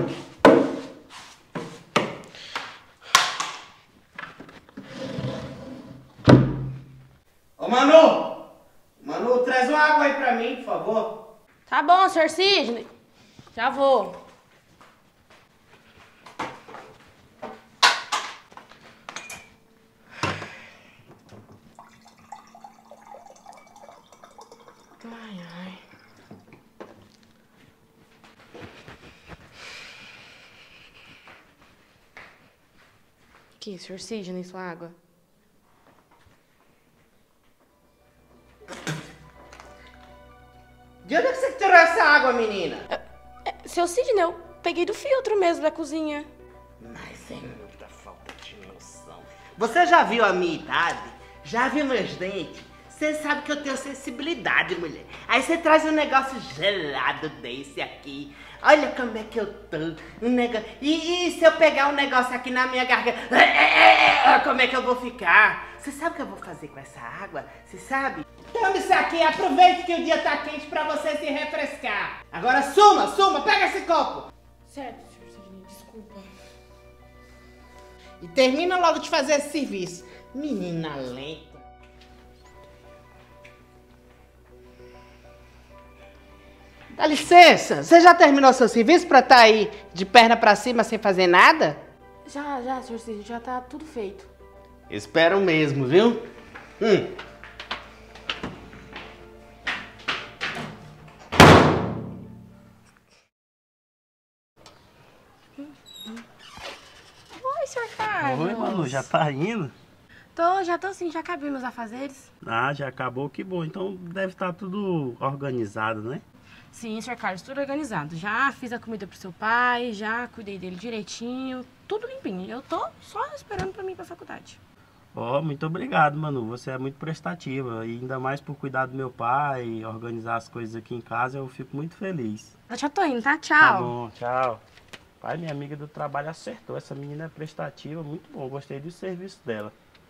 Ô, Manu! Manu, traz uma água aí pra mim, por favor. Tá bom, Sr. Sidney. Já vou. Ai, ai. Aqui, Sr. Sidney, sua água. De onde é que você tirou essa água, menina? Seu Sidney, eu peguei do filtro mesmo da cozinha. Mas é muita falta de noção. Você já viu a minha idade? Já viu meus dentes? Você sabe que eu tenho sensibilidade, mulher. Aí você traz um negócio gelado desse aqui. Olha como é que eu tô. Um negócio... E se eu pegar um negócio aqui na minha garganta? Como é que eu vou ficar? Você sabe o que eu vou fazer com essa água? Você sabe? Tome isso aqui, aproveite que o dia tá quente pra você se refrescar. Agora suma, pega esse copo. Certo, Sr. Sidney, desculpa. E termina logo de fazer esse serviço. Menina lenta. Dá licença, você já terminou seu serviço pra estar aí de perna pra cima sem fazer nada? Já, Sr. Sidney, já tá tudo feito. Espero mesmo, viu? Oi, Sr. Carlos. Oi, Manu, já tá indo? Já tô sim, já acabei meus afazeres. Ah, já acabou, que bom. Então deve estar tudo organizado, né? Sim, Sr. Carlos, tudo organizado. Já fiz a comida pro seu pai, já cuidei dele direitinho, tudo limpinho. Eu tô só esperando pra mim ir pra faculdade. Ó, muito obrigado, Manu. Você é muito prestativa. E ainda mais por cuidar do meu pai, organizar as coisas aqui em casa, eu fico muito feliz. Eu já tô indo, tá? Tchau. Tá bom, tchau. Pai, minha amiga do trabalho acertou. Essa menina é prestativa, muito bom. Gostei do serviço dela.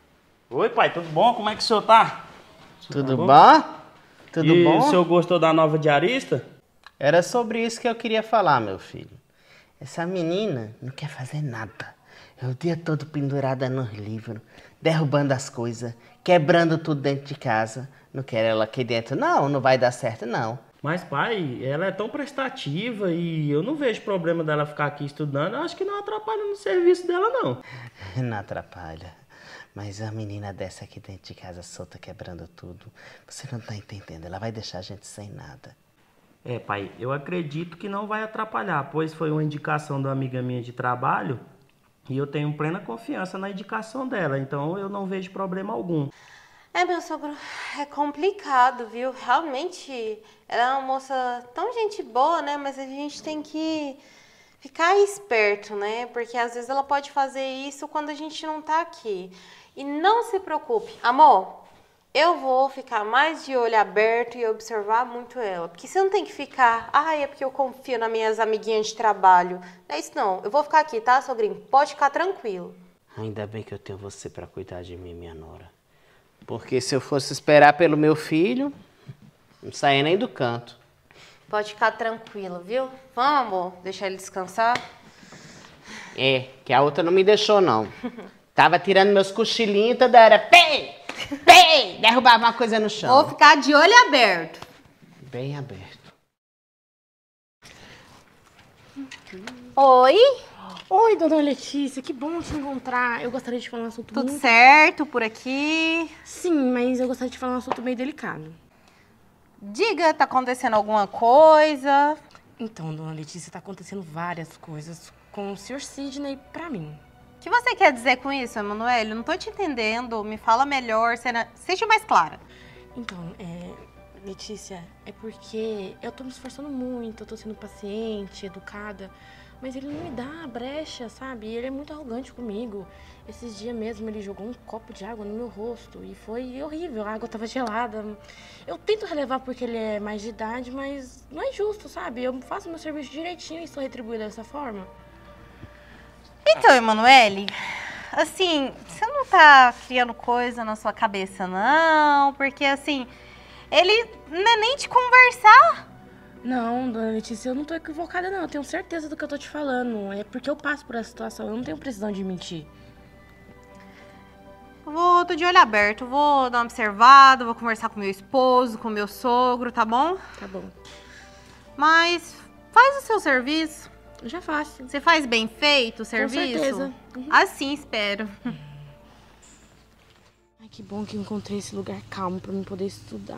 Oi, pai, tudo bom? Como é que o senhor tá? Tudo bom? Tudo E bom? o senhor gostou da nova diarista? Era sobre isso que eu queria falar, meu filho. Essa menina não quer fazer nada. É o dia todo pendurada nos livros, derrubando as coisas, quebrando tudo dentro de casa. Não quero ela aqui dentro. Não vai dar certo, não. Mas, pai, ela é tão prestativa e eu não vejo problema dela ficar aqui estudando. Eu acho que não atrapalha no serviço dela, não. Não atrapalha. Mas a menina dessa aqui dentro de casa solta, quebrando tudo. Você não tá entendendo. Ela vai deixar a gente sem nada. É, pai, eu acredito que não vai atrapalhar, pois foi uma indicação de uma amiga minha de trabalho e eu tenho plena confiança na indicação dela, então eu não vejo problema algum. Meu sogro, é complicado, viu? Realmente, ela é uma moça tão gente boa, né? Mas a gente tem que ficar esperto, né? Porque às vezes ela pode fazer isso quando a gente não tá aqui. E não se preocupe, amor, eu vou ficar mais de olho aberto e observar muito ela. Porque você não tem que ficar, é porque eu confio nas minhas amiguinhas de trabalho. Não é isso não, eu vou ficar aqui, tá, sogrinho? Pode ficar tranquilo. Ainda bem que eu tenho você pra cuidar de mim, minha nora. Porque se eu fosse esperar pelo meu filho, não saía nem do canto. Pode ficar tranquilo, viu? Vamos, amor, deixar ele descansar. É, que a outra não me deixou, não. Tava tirando meus cochilinhos toda hora. Pei! Derrubava uma coisa no chão. Vou ficar de olho aberto. Bem aberto. Oi? Oi, dona Letícia, que bom te encontrar. Eu gostaria de falar um assunto Tudo muito... certo por aqui? Sim, mas eu gostaria de falar um assunto meio delicado. Diga, tá acontecendo alguma coisa? Então, dona Letícia, tá acontecendo várias coisas com o Sr. Sidney pra mim. O que você quer dizer com isso, Emanuele? Eu não tô te entendendo. Me fala melhor, seja mais clara. Então, Letícia, é porque eu tô me esforçando muito, eu tô sendo paciente, educada, mas ele não me dá a brecha, sabe? Ele é muito arrogante comigo. Esses dias mesmo ele jogou um copo de água no meu rosto e foi horrível, a água tava gelada. Eu tento relevar porque ele é mais de idade, mas não é justo, sabe? Eu faço meu serviço direitinho e sou retribuída dessa forma. Então, Emanuele, assim, você não tá criando coisa na sua cabeça, não? Porque, assim, ele não é nem de conversar. Não, dona Letícia, eu não tô equivocada, não. Eu tenho certeza do que eu tô te falando. É porque eu passo por essa situação. Eu não tenho precisão de mentir. Tô de olho aberto. Vou dar uma observada, vou conversar com meu esposo, com meu sogro, tá bom? Tá bom. Mas faz o seu serviço. Eu já faço. Você faz bem feito o serviço? Com certeza. Uhum. Assim espero. Ai, que bom que eu encontrei esse lugar calmo pra mim poder estudar.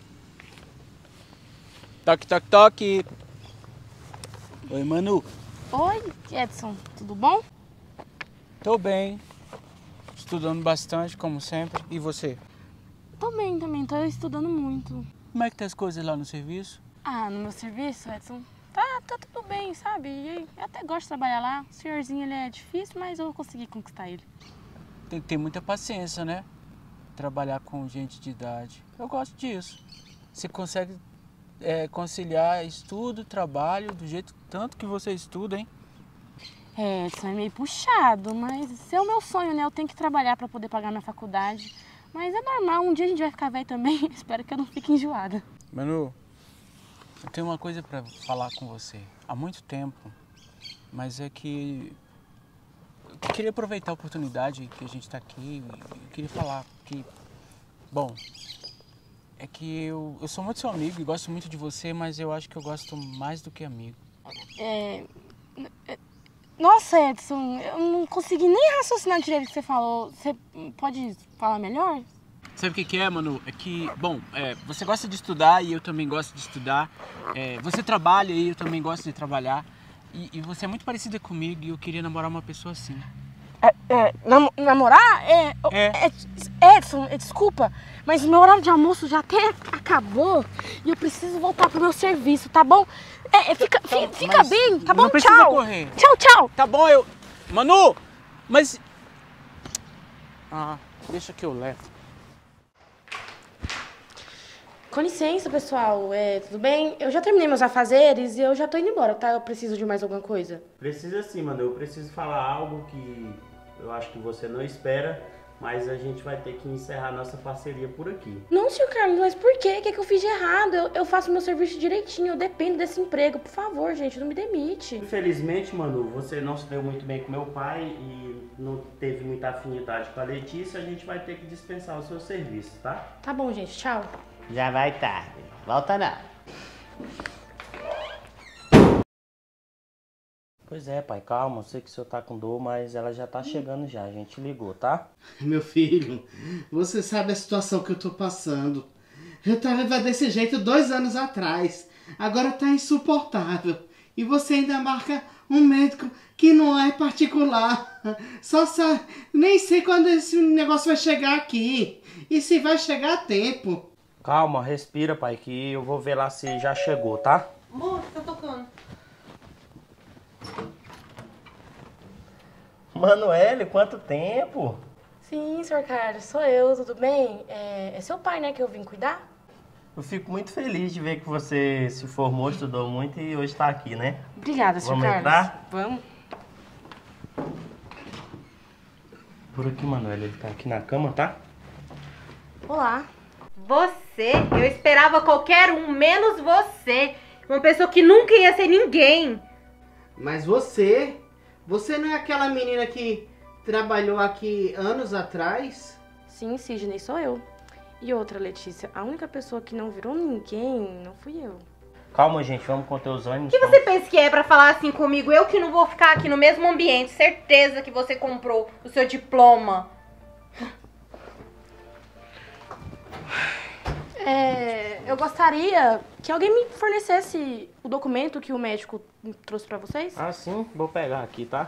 Toque, toque, toque. Oi, Manu. Oi, Edson. Tudo bom? Tô bem. Estudando bastante, como sempre. E você? Tô bem também. Tô estudando muito. Como é que tá as coisas lá no serviço? Ah, no meu serviço, Edson, tá tudo bem, sabe? E eu até gosto de trabalhar lá. O senhorzinho, ele é difícil, mas eu vou conseguir conquistar ele. Tem que ter muita paciência, né? Trabalhar com gente de idade. Eu gosto disso. Você consegue conciliar estudo, trabalho, do jeito tanto que você estuda, hein? É, Edson, é meio puxado, mas esse é o meu sonho, né? Eu tenho que trabalhar pra poder pagar minha faculdade. Mas é normal, um dia a gente vai ficar velho também. Espero que eu não fique enjoada. Manu, eu tenho uma coisa pra falar com você. Há muito tempo, mas é que eu queria aproveitar a oportunidade que a gente tá aqui. Eu queria falar que, bom, é que eu sou muito seu amigo e gosto muito de você, mas eu acho que eu gosto mais do que amigo. Nossa, Edson, eu não consegui nem raciocinar direito o que você falou. Você pode falar melhor? Sabe o que é, Manu? É que, bom, você gosta de estudar e eu também gosto de estudar. Você trabalha e eu também gosto de trabalhar. E você é muito parecida comigo e eu queria namorar uma pessoa assim. Namorar? Edson, desculpa, mas meu horário de almoço já até acabou e eu preciso voltar pro meu serviço, tá bom? Fica bem, tá bom? Não precisa correr. Tchau. Tá bom, Manu, mas... Ah, deixa que eu levo. Com licença, pessoal, tudo bem? Eu já terminei meus afazeres e eu já tô indo embora, tá? Eu preciso de mais alguma coisa. Precisa sim, Manu. Eu preciso falar algo que eu acho que você não espera, mas a gente vai ter que encerrar nossa parceria por aqui. Não, senhor Carlos, mas por quê? O que eu fiz de errado? Eu faço meu serviço direitinho, eu dependo desse emprego. Por favor, gente, não me demite. Infelizmente, Manu, você não se deu muito bem com meu pai e não teve muita afinidade com a Letícia. A gente vai ter que dispensar o seu serviço, tá? Tá bom, gente, tchau. Já vai tarde. Volta não. Pois é, pai, calma. Eu sei que o senhor tá com dor, mas ela já tá chegando já. A gente ligou, tá? Meu filho, você sabe a situação que eu tô passando. Eu tava desse jeito 2 anos atrás. Agora tá insuportável. E você ainda marca um médico que não é particular. Só sabe, nem sei quando esse negócio vai chegar aqui. E se vai chegar a tempo. Calma, respira, pai, que eu vou ver lá se já chegou, tá? Amor, tá tocando. Manoel, quanto tempo? Sim, senhor Carlos, sou eu, tudo bem? É seu pai, né, que eu vim cuidar? Eu fico muito feliz de ver que você se formou, estudou muito e hoje tá aqui, né? Obrigada, senhor Vamos Carlos. entrar? Vamos. Por aqui, Manoel, ele tá aqui na cama, tá? Olá. Você? Eu esperava qualquer um, menos você. Uma pessoa que nunca ia ser ninguém. Mas você não é aquela menina que trabalhou aqui anos atrás? Sim, Sidney, sou eu. E outra, Letícia, a única pessoa que não virou ninguém não fui eu. Calma, gente, vamos conter os ânimos. O que você pensa que é pra falar assim comigo? Eu que não vou ficar aqui no mesmo ambiente. Certeza que você comprou o seu diploma. Eu gostaria que alguém me fornecesse o documento que o médico trouxe pra vocês. Ah, sim, vou pegar aqui, tá?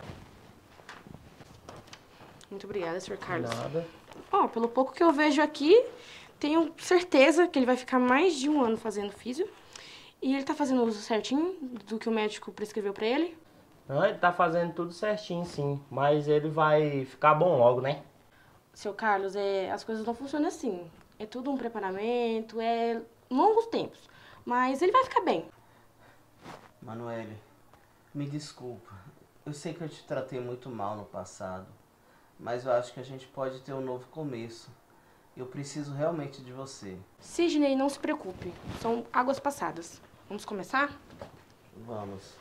Muito obrigada, Sr. Carlos. Nada. Ó, pelo pouco que eu vejo aqui, tenho certeza que ele vai ficar mais de 1 ano fazendo físio. E ele tá fazendo uso certinho do que o médico prescreveu pra ele? Não, ele tá fazendo tudo certinho, sim. Mas ele vai ficar bom logo, né? Seu Carlos, as coisas não funcionam assim. É tudo um preparamento, longos tempos. Mas ele vai ficar bem. Manoel, me desculpa. Eu sei que eu te tratei muito mal no passado. Mas eu acho que a gente pode ter um novo começo. Eu preciso realmente de você. Sidney, não se preocupe. São águas passadas. Vamos começar? Vamos.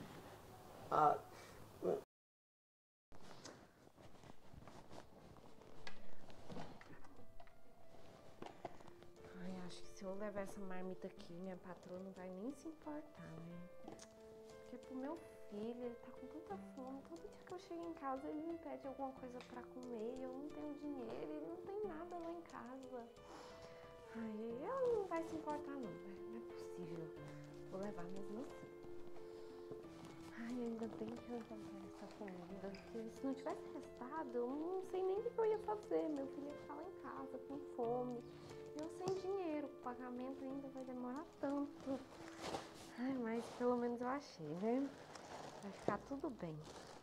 Ai, acho que se eu levar essa marmita aqui, minha patroa não vai nem se importar, né? Porque pro meu filho, ele tá com tanta fome. Todo dia que eu chego em casa, ele me pede alguma coisa pra comer. Eu não tenho dinheiro, ele não tem nada lá em casa. Ai, ela não vai se importar não, velho. Não é possível. Vou levar mesmo assim. Ai, ainda bem que eu encontrei essa comida. Porque se não tivesse restado, eu não sei nem o que eu ia fazer. Meu filho ia ficar lá em casa com fome. Eu sem dinheiro, o pagamento ainda vai demorar tanto. Ai, mas pelo menos eu achei, né? Vai ficar tudo bem.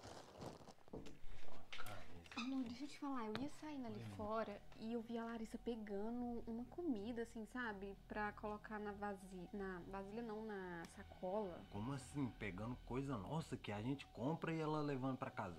Amor, deixa eu te falar, eu ia saindo ali fora e eu vi a Larissa pegando uma comida, assim, sabe? Pra colocar na vasilha não, na sacola. Como assim? Pegando coisa nossa que a gente compra e ela levando pra casa?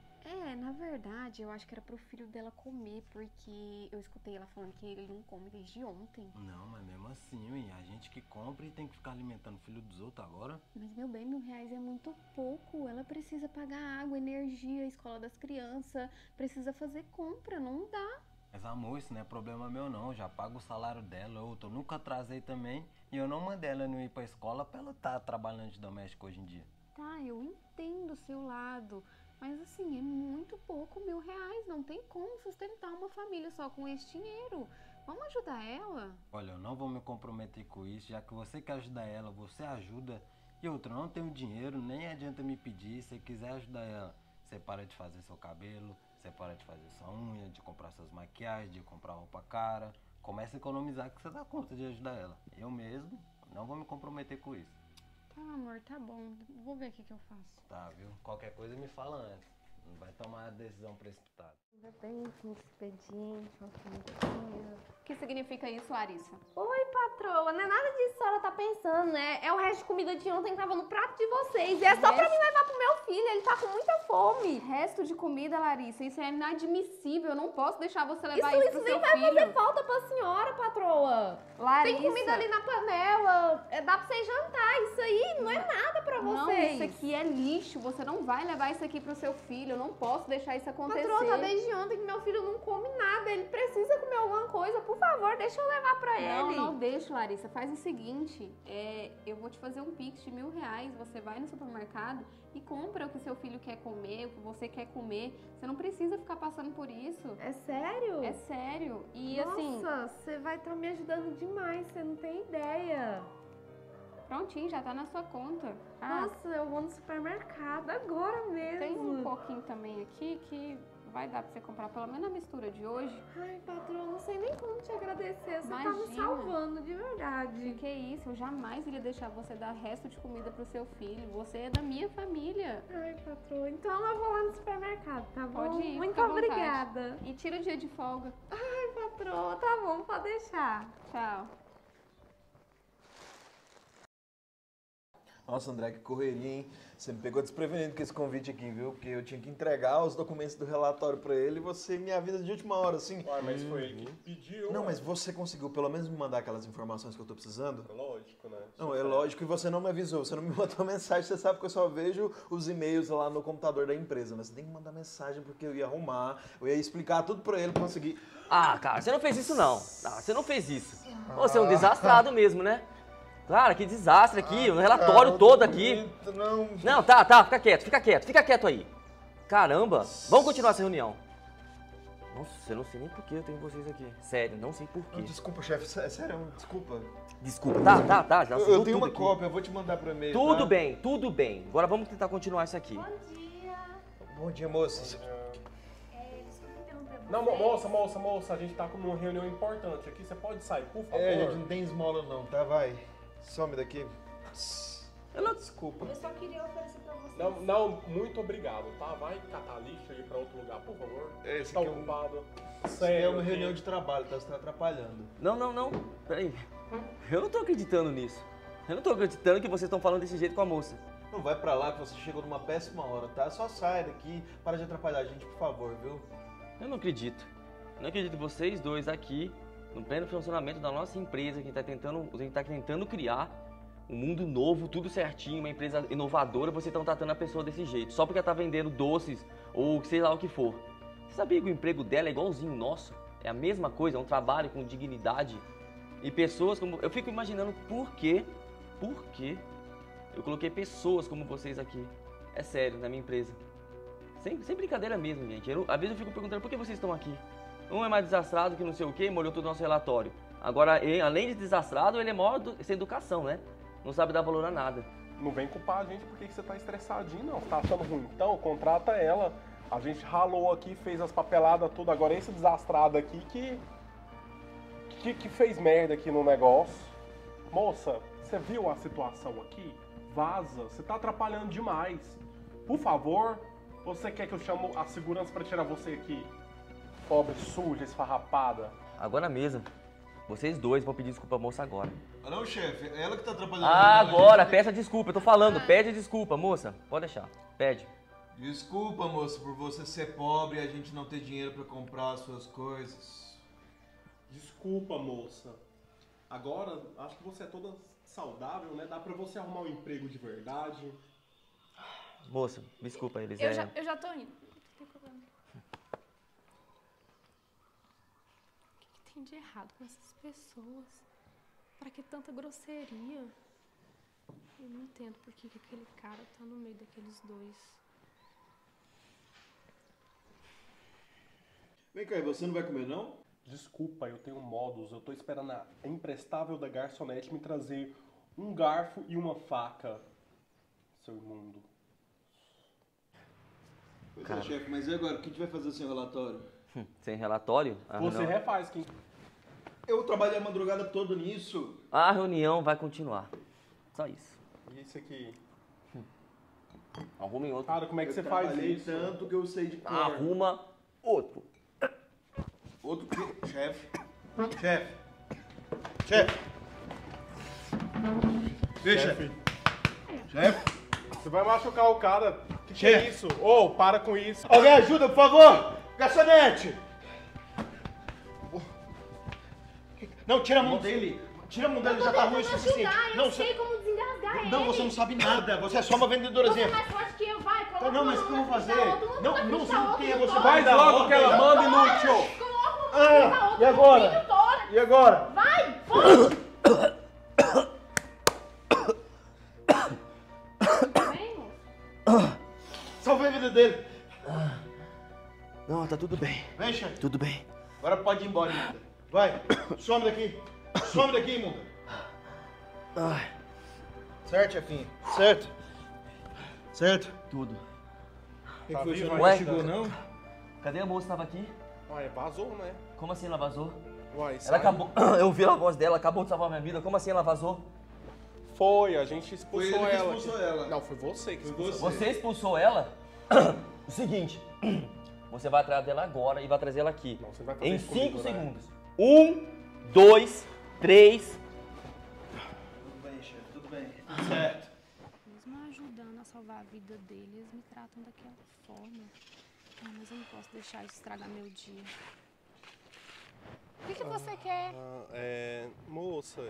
É, na verdade, eu acho que era pro filho dela comer, porque eu escutei ela falando que ele não come desde ontem. Não, mas mesmo assim, ué, a gente que compra e tem que ficar alimentando o filho dos outros agora? Mas, meu bem, R$1.000 é muito pouco. Ela precisa pagar água, energia, escola das crianças, precisa fazer compra, não dá. Mas amor, isso não é problema meu não, eu já pago o salário dela, eu nunca atrasei também e eu não mandei ela não ir pra escola pra ela estar trabalhando de doméstico hoje em dia. Tá, eu entendo o seu lado, mas assim, é muito pouco, R$1.000. Não tem como sustentar uma família só com esse dinheiro. Vamos ajudar ela? Olha, eu não vou me comprometer com isso, já que você quer ajudar ela, você ajuda. E outra, eu não tenho dinheiro, nem adianta me pedir, se você quiser ajudar ela, você para de fazer seu cabelo, você para de fazer sua unha, de comprar suas maquiagens, de comprar roupa cara. Começa a economizar que você dá conta de ajudar ela. Eu mesmo não vou me comprometer com isso. Tá, amor, tá bom. Vou ver o que eu faço. Tá, viu? Qualquer coisa me fala antes. Não vai tomar decisão precipitada. Ainda bem que um expediente, uma comidinha. O que significa isso, Larissa? Oi, patroa, não é nada disso que a senhora tá pensando, né? É o resto de comida de ontem que tava no prato de vocês. E é só pra mim levar pro meu filho, ele tá com muita fome. Resto de comida, Larissa, isso é inadmissível. Eu não posso deixar você levar isso pro Isso seu nem vai filho. fazer falta pra senhora, patroa. Larissa. Tem comida ali na panela, dá pra vocês jantar. Isso aí não é nada pra Não, vocês. isso aqui é lixo. Você não vai levar isso aqui pro seu filho. Eu não posso deixar isso acontecer. Patroa, tá desde ontem que meu filho não come nada. Ele precisa comer alguma coisa. Por favor, deixa eu levar pra ele. Não deixa, Larissa. Faz o seguinte, eu vou te fazer um pix de R$1.000. Você vai no supermercado e compra o que seu filho quer comer, o que você quer comer. Você não precisa ficar passando por isso. É sério? É sério. E Nossa, assim, você vai estar me ajudando demais. Você não tem ideia. prontinho, já tá na sua conta. Nossa, eu vou no supermercado agora mesmo. Tem um pouquinho também aqui que vai dar pra você comprar pelo menos a mistura de hoje. Ai, patroa, não sei nem como te agradecer. Você tá me Imagina. salvando, de verdade. Que isso, eu jamais iria deixar você dar resto de comida pro seu filho. Você é da minha família. Ai, patroa, então eu vou lá no supermercado, tá bom? Pode ir, Muito fica à vontade. obrigada. E tira o dia de folga. Ai, patroa, tá bom, pode deixar. Tchau. Nossa, André, que correria, hein? Você me pegou desprevenido com esse convite aqui, viu? Porque eu tinha que entregar os documentos do relatório pra ele e você me avisa de última hora, assim. Ué, mas foi ele que pediu. Não, ué. mas você conseguiu pelo menos me mandar aquelas informações que eu tô precisando? Lógico, né? Não, é lógico, e você não me avisou, você não me mandou mensagem, você sabe que eu só vejo os e-mails lá no computador da empresa, né? Você tem que mandar mensagem porque eu ia arrumar, eu ia explicar tudo pra ele pra conseguir... Ah, cara, você não fez isso não. Ah, você não fez isso. Você é um desastrado mesmo, né? Cara, que desastre aqui, o relatório todo aqui. Não, tá, fica quieto aí. Caramba, vamos continuar essa reunião. Nossa, eu não sei nem por que eu tenho vocês aqui. Sério, não sei por quê. Desculpa, chefe, sério, desculpa. Desculpa, tá, já Eu tenho uma aqui. cópia, eu vou te mandar pro e-mail, Tudo tá? bem. Agora vamos tentar continuar isso aqui. Bom dia, moças. Não, moça, a gente tá com uma reunião importante aqui, você pode sair, por favor? É, gente, não tem esmola não, tá? Vai, some daqui. Desculpa. Eu só queria oferecer pra vocês. Não, muito obrigado, tá? Vai catar lixo e ir pra outro lugar, por favor. Esse tá aqui ocupado. Isso é uma reunião de trabalho, tá? Você tá atrapalhando. Não, peraí. Eu não tô acreditando nisso. Eu não tô acreditando que vocês estão falando desse jeito com a moça. Não vai pra lá que você chegou numa péssima hora, tá? Só sai daqui, para de atrapalhar a gente, por favor, viu? Eu não acredito. Eu não acredito vocês dois aqui, no pleno funcionamento da nossa empresa que a gente tá tentando criar, Um mundo novo, tudo certinho, uma empresa inovadora, vocês estão tratando a pessoa desse jeito, só porque ela tá vendendo doces ou sei lá o que for. Você sabia que o emprego dela é igualzinho o nosso? É a mesma coisa, é um trabalho com dignidade. E pessoas como... Eu fico imaginando por quê eu coloquei pessoas como vocês aqui. É sério, na minha empresa. Sem brincadeira mesmo, gente. Às vezes eu fico perguntando por que vocês estão aqui. Um é mais desastrado que não sei o quê, molhou todo o nosso relatório. Agora, além de desastrado, ele é maior sem educação, né? Não sabe dar valor a nada. Não vem culpar a gente porque você tá estressadinho, não. Você tá achando ruim? Então, contrata ela. A gente ralou aqui, fez as papeladas, tudo. Agora esse desastrado aqui que fez merda aqui no negócio. Moça, você viu a situação aqui? Vaza. Você tá atrapalhando demais. Por favor, você quer que eu chamo a segurança pra tirar você aqui? Pobre, suja, esfarrapada. Agora na mesa. Vocês dois vão pedir desculpa à moça agora. Ah, não, chefe. É ela que tá atrapalhando. Agora, peça desculpa. Eu tô falando. Pede desculpa, moça. Pode deixar. Pede. Desculpa, moça, por você ser pobre e a gente não ter dinheiro pra comprar as suas coisas. Desculpa, moça. Agora, acho que você é toda saudável, né? Dá pra você arrumar um emprego de verdade. Moça, desculpa, eles Eu já tô indo. Não tem problema. O que tem de errado com essas pessoas? Pra que tanta grosseria? Eu não entendo por que aquele cara tá no meio daqueles dois. Vem cá, e você não vai comer, não? Desculpa, eu tenho modus. Eu tô esperando a imprestável da garçonete me trazer um garfo e uma faca. Seu imundo. Pois é, chefe, mas e agora? O que a gente vai fazer sem relatório? Sem relatório? Você refaz, quem... Eu trabalhei a madrugada toda nisso. A reunião vai continuar. Só isso. E isso aqui? Arrumem outro. Cara, como é que você faz isso? Tanto que eu sei de cor. Arruma outro. Outro que? Chefe. Chefe. Chefe. Deixa. Chefe. Você vai machucar o cara. Que é isso? Ô, para com isso. Alguém ajuda, por favor. Garçonete. Não, tira a mão dele. Tira a mão dele, já tá ruim o suficiente. Eu sei como desengasgar ele. Não, você não sabe nada. Você é só uma vendedorazinha. Você é mais forte que eu, vai. Coloca Não, mas o que eu vou fazer? Não sei quem é você. Faz logo o que ela manda, inútil. E agora? E agora? Vai, foda. Salvei a vida dele. Não, tá tudo bem. Vem, chefe. Tudo bem. Agora pode ir embora, imunda. Vai, some daqui. Some daqui, imunda. Certo, chefinho? Certo? Certo? Tudo. O que foi? Você Ué? não chegou, não? Cadê a moça que tava aqui? Ué, vazou, né? Como assim ela vazou? Ué, Ela acabou... Eu ouvi a voz dela, acabou de salvar minha vida. Como assim ela vazou? Foi, a gente expulsou Foi ele que ela. expulsou ela. Não, foi você que expulsou. Você expulsou ela? O seguinte, você vai atrás dela agora e vai trazer ela aqui. Não, você vai fazer em isso 5 comigo, né? segundos. 1, 2, 3. Tudo bem, chefe, tudo bem. Certo. Mesmo ajudando a salvar a vida dele, eles me tratam daquela forma. Ah, mas eu não posso deixar isso estragar meu dia. O que você quer? Moça,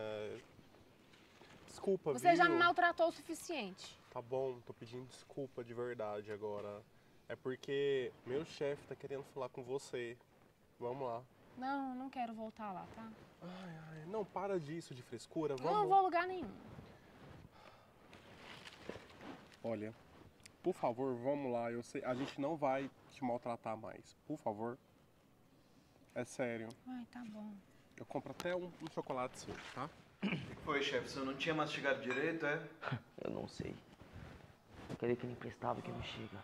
desculpa, Você já viu? me maltratou o suficiente. Tá bom, tô pedindo desculpa de verdade agora. É porque meu chefe tá querendo falar com você. Vamos lá. Não, não quero voltar lá, tá? Não, para disso de frescura, vamos. Não vou a lugar nenhum. Olha, por favor, vamos lá. Eu sei, a gente não vai te maltratar mais. Por favor. É sério. Ai, tá bom. Eu compro até um chocolate seu, tá? O que foi, chefe? Você não tinha mastigado direito, é? Eu não sei. Eu queria que ele emprestava que não chega.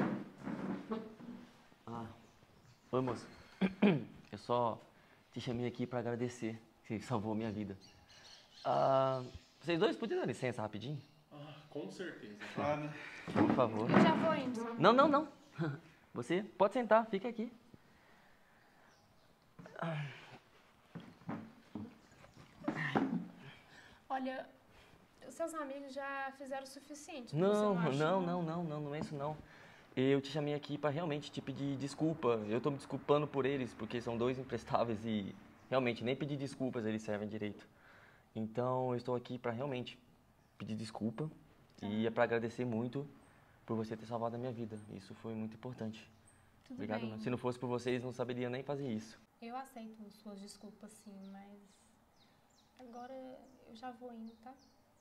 Oi, moça. Eu só te chamei aqui pra agradecer. Você salvou a minha vida. Vocês dois podiam dar licença rapidinho? Com certeza. Claro. Por favor. Eu já vou indo. Não. Você pode sentar, fica aqui. Olha, os seus amigos já fizeram o suficiente. Não é isso não. Eu te chamei aqui pra realmente te pedir desculpa. Eu tô me desculpando por eles, porque são dois imprestáveis e realmente nem pedir desculpas eles servem direito. Então eu estou aqui pra realmente pedir desculpa e é pra agradecer muito por você ter salvado a minha vida. Isso foi muito importante. Tudo Obrigado, bem. mano. Se não fosse por vocês, não saberia nem fazer isso. Eu aceito suas desculpas, sim, mas agora eu já vou indo, tá?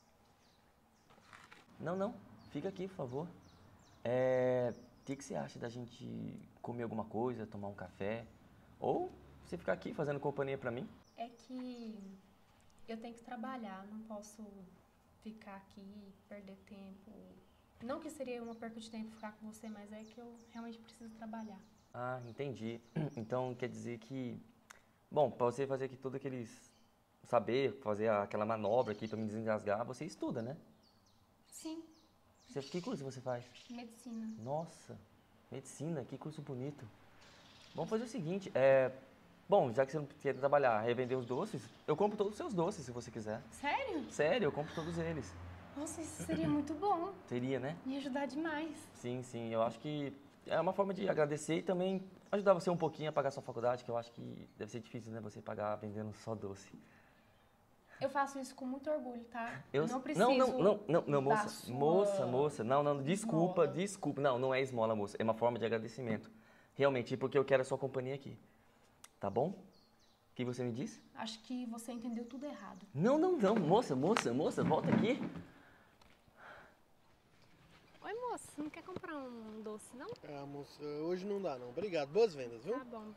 Não. Fica aqui, por favor. O que você acha da gente comer alguma coisa, tomar um café? Ou você ficar aqui fazendo companhia pra mim? É que eu tenho que trabalhar, não posso ficar aqui e perder tempo. Não que seria uma perca de tempo ficar com você, mas é que eu realmente preciso trabalhar. Ah, entendi. Então quer dizer que... Bom, pra você fazer aqui tudo aqueles... Saber fazer aquela manobra aqui pra me desengasgar, você estuda, né? Sim, Que curso você faz? medicina. Nossa, medicina, que curso bonito. Vamos fazer o seguinte, bom, já que você não quer trabalhar, revender os doces, eu compro todos os seus doces, se você quiser. Sério? Sério, eu compro todos eles. Nossa, isso seria muito bom. Teria, né? Me ajudar demais. Sim, eu acho que é uma forma de agradecer e também ajudar você um pouquinho a pagar sua faculdade, que eu acho que deve ser difícil, né, você pagar vendendo só doce. Eu faço isso com muito orgulho, tá? Eu não preciso. Não, moça. Não, desculpa. Não é esmola, moça. É uma forma de agradecimento. Realmente, porque eu quero a sua companhia aqui. Tá bom? O que você me disse? Acho que você entendeu tudo errado. Não. Moça, volta aqui. Oi, moça, você não quer comprar um doce, não? Ah, moça, hoje não dá, não. Obrigado, boas vendas, viu? Tá bom.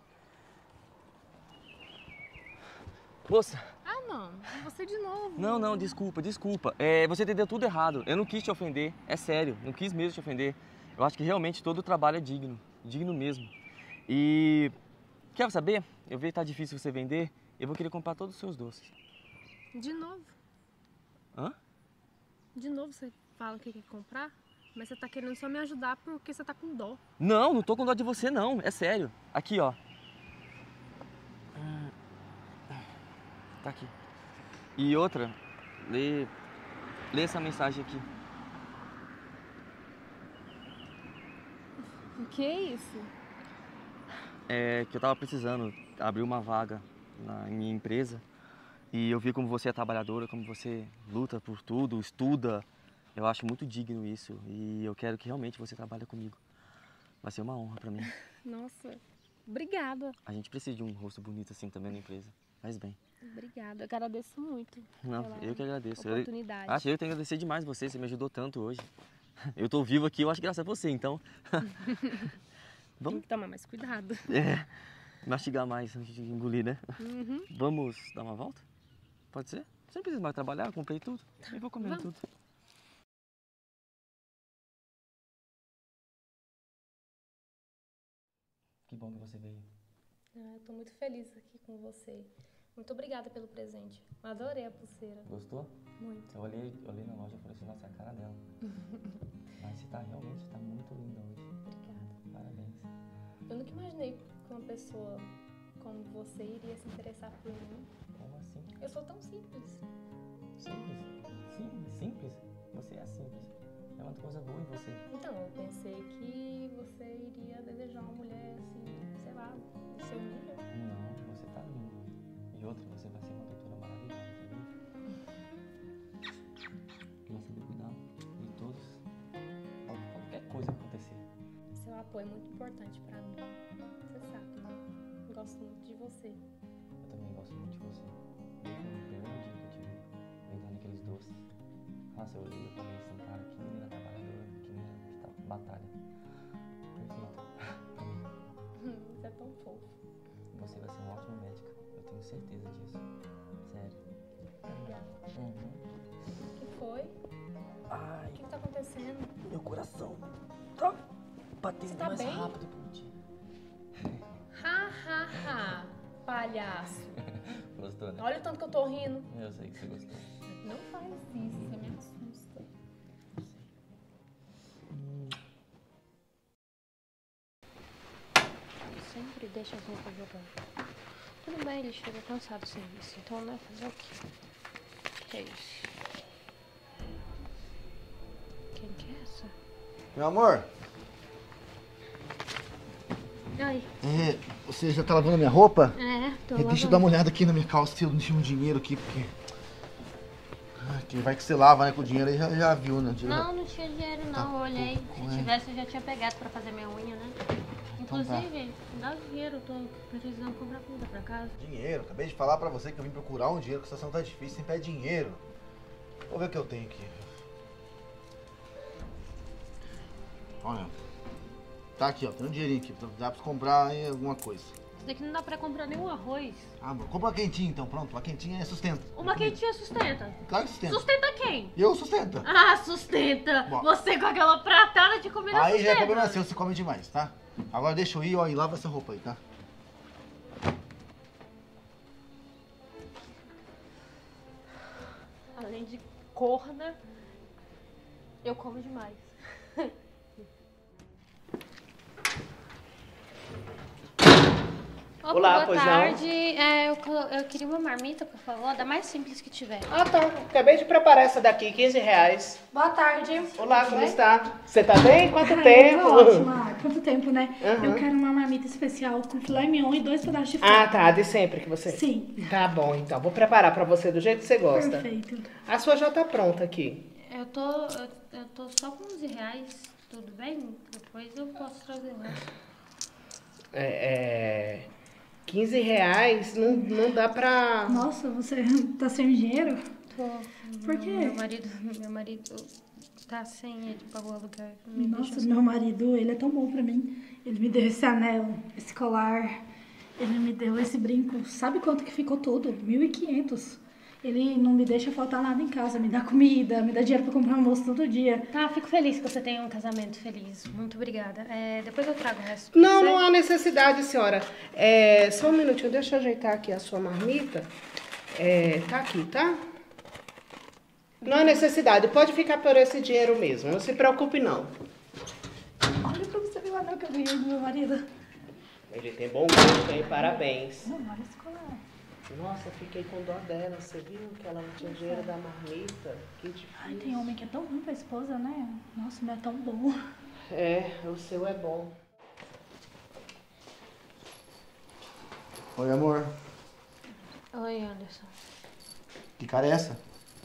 Moça. Ah, não. Você de novo. Não, desculpa. Você entendeu tudo errado. Eu não quis te ofender, é sério. Não quis mesmo te ofender. Eu acho que realmente todo o trabalho é digno. Digno mesmo. E... Quer saber? Eu vejo que tá difícil você vender. Eu vou querer comprar todos os seus doces. De novo? Hã? De novo você fala que quer comprar? Mas você tá querendo só me ajudar porque você tá com dó. Não tô com dó de você, não. É sério. Aqui, ó. Tá aqui. E outra, lê essa mensagem aqui. O que é isso? É que eu tava precisando abrir uma vaga na minha empresa e eu vi como você é trabalhadora, como você luta por tudo, estuda. Eu acho muito digno isso e eu quero que realmente você trabalhe comigo. Vai ser uma honra pra mim. Nossa, obrigada. A gente precisa de um rosto bonito assim também na empresa. Faz bem. Obrigada, agradeço muito. Não, eu que agradeço. Oportunidade. Eu tenho que agradecer demais você me ajudou tanto hoje. Eu tô vivo aqui, eu acho graças a você, então. Tem que tomar mais cuidado. Mastigar mais antes de engolir, né? Uhum. Vamos dar uma volta? Pode ser? Você não precisa mais trabalhar, eu comprei tudo. Eu vou comer tudo. Que bom que você veio. Eu tô muito feliz aqui com você. Muito obrigada pelo presente. Eu adorei a pulseira. Gostou? Muito. Eu olhei na loja e falei assim, nossa, é a cara dela. Mas você realmente tá muito linda hoje. Obrigada. Parabéns. Eu nunca imaginei que uma pessoa como você iria se interessar por mim. Como assim? Eu sou tão simples. Simples? Simples? Você é simples. É uma coisa boa em você. Então, eu pensei que você iria desejar uma mulher assim, sei lá, do seu nível. Não, você tá lindo. E outra, você vai ser uma doutora maravilhosa, sabia? Que vai saber cuidar de todos. Qualquer coisa acontecer. Seu apoio é muito importante pra mim. Você sabe, né? Eu gosto muito de você. Eu também gosto muito de você. Desde o primeiro dia que eu te vi, vendendo aqueles doces. Nossa, eu olhei e falei assim, cara, que menina trabalhadora, que menina que tá batalha. Perfeito. Você é tão fofo. Você vai ser uma ótima médica, eu tenho certeza disso. Sério. Obrigada. Uhum. O que foi? Ai. O que tá acontecendo? Meu coração tá batendo Você tá mais bem? rápido que o dia. Ha, palhaço. Gostou, né? Olha o tanto que eu tô rindo. Eu sei que você gostou. Não faz isso, você me assusta. Sempre deixa as roupas jogando. Tudo bem, ele chega cansado do serviço, então né, fazer o quê? Que é isso? Quem que é essa? Meu amor, Ai. você já tá lavando minha roupa? Tô Deixa eu lavando. dar uma olhada aqui na minha calça, se eu não tinha um dinheiro aqui, porque... Quem vai que você lava, né, com o dinheiro aí já viu, né? Não, não tinha dinheiro não, Tá eu olhei. pouco, Se tivesse, eu já tinha pegado pra fazer minha unha, né? Então tá. Inclusive, dá o dinheiro, eu tô precisando comprar comida pra casa. Dinheiro, acabei de falar pra você que eu vim procurar um dinheiro, que a situação tá difícil, sem pé dinheiro. Vou ver o que eu tenho aqui. Olha, tá aqui, ó, tem um dinheirinho aqui, dá pra comprar aí alguma coisa. Isso daqui não dá pra comprar nenhum arroz. Ah, mano, compra uma quentinha então, pronto, a quentinha sustenta. Uma quentinha sustenta. Claro que sustenta. Sustenta quem? Eu sustenta. Ah, sustenta. Bom. Você com aquela pratada de comida Aí sustenta. já é problema seu, você come demais, tá? Agora deixa eu ir, ó, e lava essa roupa aí, tá? Além de corna, eu como demais. Opa, Olá, boa pois não? tarde. Eu queria uma marmita, por favor, da mais simples que tiver. Ah, tá. Acabei de preparar essa daqui, R$15. Boa tarde. Olá, Tudo como bem? está? Você tá bem? Quanto Ai, tempo? Tô ótima. Quanto tempo, né? Uhum. Eu quero uma marmita especial com filé mignon e 2 pedaços de frango. Ah, tá. De sempre que você... Sim. Tá bom, então. Vou preparar pra você do jeito que você gosta. Perfeito. A sua já tá pronta aqui. Eu tô só com R$11, tudo bem? Depois eu posso trazer mais. R$15 não dá pra... Nossa, você tá sem dinheiro? Tô. Por quê? Meu marido tá sem, ele pagou o aluguel. Nossa, meu marido, ele é tão bom pra mim. Ele me deu esse anel, esse colar, ele me deu esse brinco. Sabe quanto que ficou tudo? 1.500. Ele não me deixa faltar nada em casa, me dá comida, me dá dinheiro pra comprar almoço todo dia. Tá, fico feliz que você tenha um casamento feliz. Muito obrigada. Depois eu trago o resto. Não, não há necessidade, senhora. Só um minutinho, deixa eu ajeitar aqui a sua marmita. Tá aqui, tá? Não há necessidade, pode ficar por esse dinheiro mesmo, não se preocupe não. Olha pra você ver o anel que eu ganhei do meu marido. Ele tem bom gosto, hein? Parabéns. Não, olha esse colar. Nossa, fiquei com dó dela, você viu que ela não tinha dinheiro da marmita? Que difícil. Ai, tem homem que é tão ruim pra esposa, né? Nossa, o meu é tão bom. O seu é bom. Oi, amor. Oi, Anderson. Que cara é essa?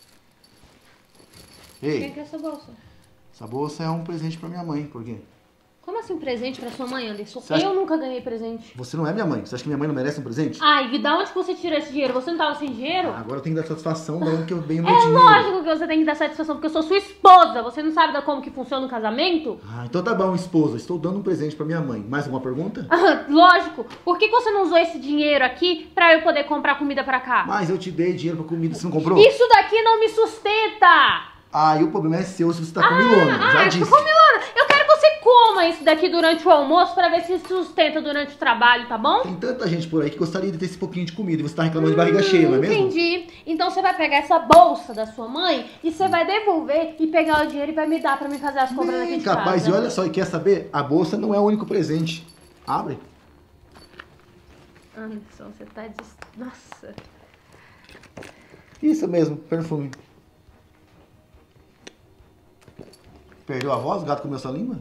Ei, Quem que é essa bolsa? essa bolsa é um presente pra minha mãe, por quê? Como assim presente pra sua mãe, Anderson? Você acha- Eu nunca ganhei presente. Você não é minha mãe, você acha que minha mãe não merece um presente? Ai, e da onde que você tirou esse dinheiro? Você não tava sem dinheiro? Agora eu tenho que dar satisfação de onde que eu venho o meu É dinheiro. lógico que você tem que dar satisfação, porque eu sou sua esposa. Você não sabe como que funciona um casamento? Ah, então tá bom, esposa, estou dando um presente pra minha mãe. Mais alguma pergunta? Lógico. Por que você não usou esse dinheiro aqui pra eu poder comprar comida pra cá? Mas eu te dei dinheiro pra comida, você não comprou? Isso daqui não me sustenta! Ah, e o problema é seu se você tá comilona, já disse. Comilona! Eu quero que você coma isso daqui durante o almoço pra ver se sustenta durante o trabalho, tá bom? Tem tanta gente por aí que gostaria de ter esse pouquinho de comida e você tá reclamando de barriga cheia, não é mesmo? Entendi. Então você vai pegar essa bolsa da sua mãe e você vai devolver e pegar o dinheiro e vai me dar pra me fazer as compras aqui de casa. Capaz, e olha só, e quer saber? A bolsa não é o único presente. Abre. Anderson, você tá Nossa. Isso mesmo, perfume. Perdeu a voz? O gato comeu sua língua?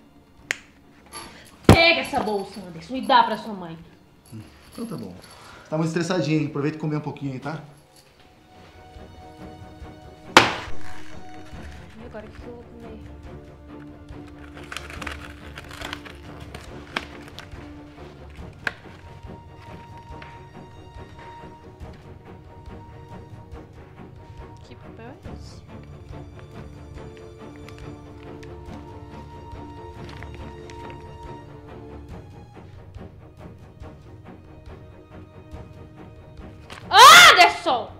Pega essa bolsa, Anderson, e dá pra sua mãe. Então tá bom. Você tá muito estressadinho, hein? Aproveita e comer um pouquinho aí, tá? E agora o que eu vou comer? Que papel é esse? Anderson!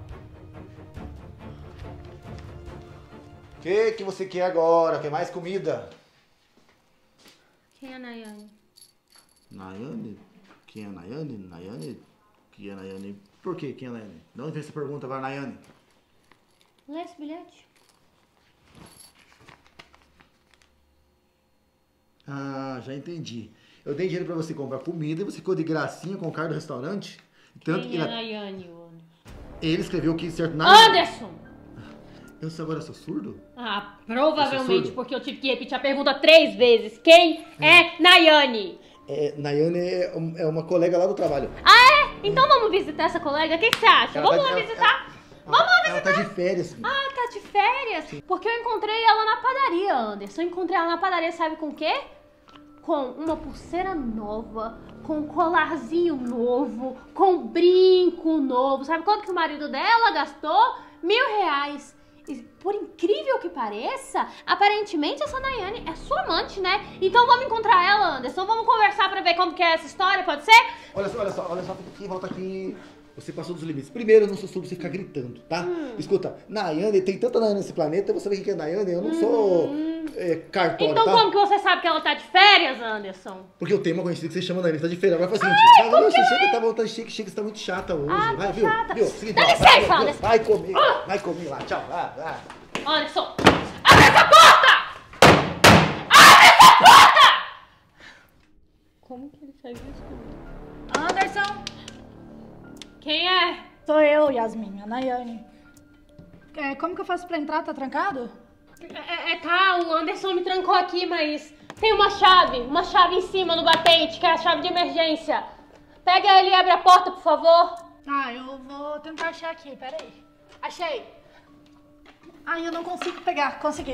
O que você quer agora? Quer mais comida? Quem é a Nayane? Nayane? Quem é a Nayane? Nayane? Quem é a Nayane? Por quê? Quem é a Nayane? De onde vem essa pergunta agora, Nayane? Lê esse bilhete. Ah, já entendi. Eu dei dinheiro pra você comprar comida e você ficou de gracinha com o cara do restaurante? Tanto Quem que é a Nayane, Anderson? ele escreveu que certo Nayane. Anderson! Eu agora sou surdo? Ah, Eu provavelmente, sou porque eu tive que repetir a pergunta 3 vezes. Quem é Nayane? Nayane é uma colega lá do trabalho. Ah, é? Então vamos visitar essa colega? O que você acha? Ela Vamos vai- lá visitar? Vamos lá Ela tá de férias. Filho. Ah, tá de férias? Sim. Porque eu encontrei ela na padaria, Anderson. Eu encontrei ela na padaria, sabe com o quê? Com uma pulseira nova, com um colarzinho novo, com um brinco novo. Sabe quanto que o marido dela gastou? R$1.000. E por incrível que pareça, aparentemente essa Nayane é sua amante, né? Então vamos encontrar ela, Anderson. Vamos conversar pra ver como que é essa história, pode ser? Olha só, volta aqui. Você passou dos limites. Primeiro, eu não sou sobre você ficar gritando, tá? Escuta, Nayane, tem tanta Nayane nesse planeta, você vê quem é Nayane, eu não sou cartório, então tá? Como que você sabe que ela tá de férias, Anderson? Porque eu tenho uma conhecida que você chama Nayane, você tá de férias. Agora faz o seguinte, chega, tá voltando, chega, você tá muito chata hoje. Vai, viu? Chata. Viu? Seguinte, Dá licença, Anderson. Vai comer lá, tchau, vai. Anderson, abre essa porta! Abre essa porta! Como que ele faz isso? Anderson! Quem é? Sou eu, Yasmin, a Nayane. Como que eu faço pra entrar? Tá trancado? Tá, o Anderson me trancou aqui, mas tem uma chave em cima no batente, que é a chave de emergência. Pega ele e abre a porta, por favor. Tá, eu vou tentar achar aqui, peraí. Achei. Ai, eu não consigo pegar, consegui.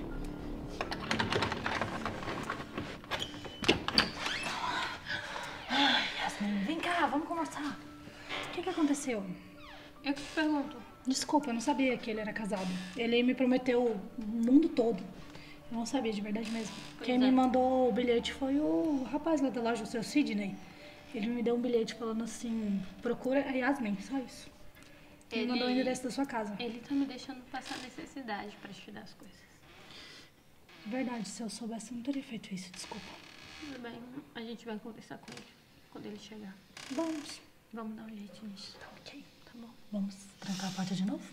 Ai, Yasmin, vem cá, vamos conversar. O que aconteceu? Eu que te pergunto. Desculpa, eu não sabia que ele era casado. Ele me prometeu o mundo todo. Eu não sabia, de verdade mesmo. Quem me mandou o bilhete foi o rapaz lá da loja, o seu Sidney. Ele me deu um bilhete falando assim, procura a Yasmin, só isso. Ele mandou o endereço da sua casa. Ele tá me deixando passar necessidade pra te dar as coisas. Verdade, se eu soubesse, eu não teria feito isso, desculpa. Tudo bem, a gente vai conversar com ele quando ele chegar. Vamos dar um jeito nisso. Tá ok, tá bom. Vamos trancar a porta de novo?